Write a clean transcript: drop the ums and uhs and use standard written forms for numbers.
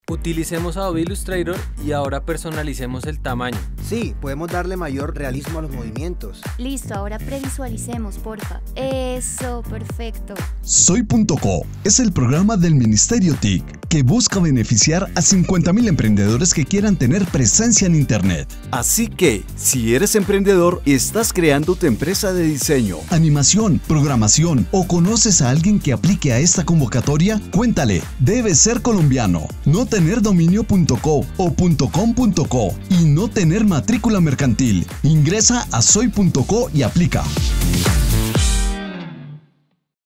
Utilicemos Adobe Illustrator y ahora personalicemos el tamaño. Sí, podemos darle mayor realismo a los movimientos. Listo, ahora previsualicemos, porfa. Eso, perfecto. Soy.co es el programa del Ministerio TIC que busca beneficiar a 50.000 emprendedores que quieran tener presencia en Internet. Así que, si eres emprendedor y estás creando tu empresa de diseño, animación, programación o conoces a alguien que aplique a esta convocatoria, cuéntale, debe ser colombiano, no tener dominio.co o .com.co y no tener matrícula mercantil. Ingresa a soy.co y aplica.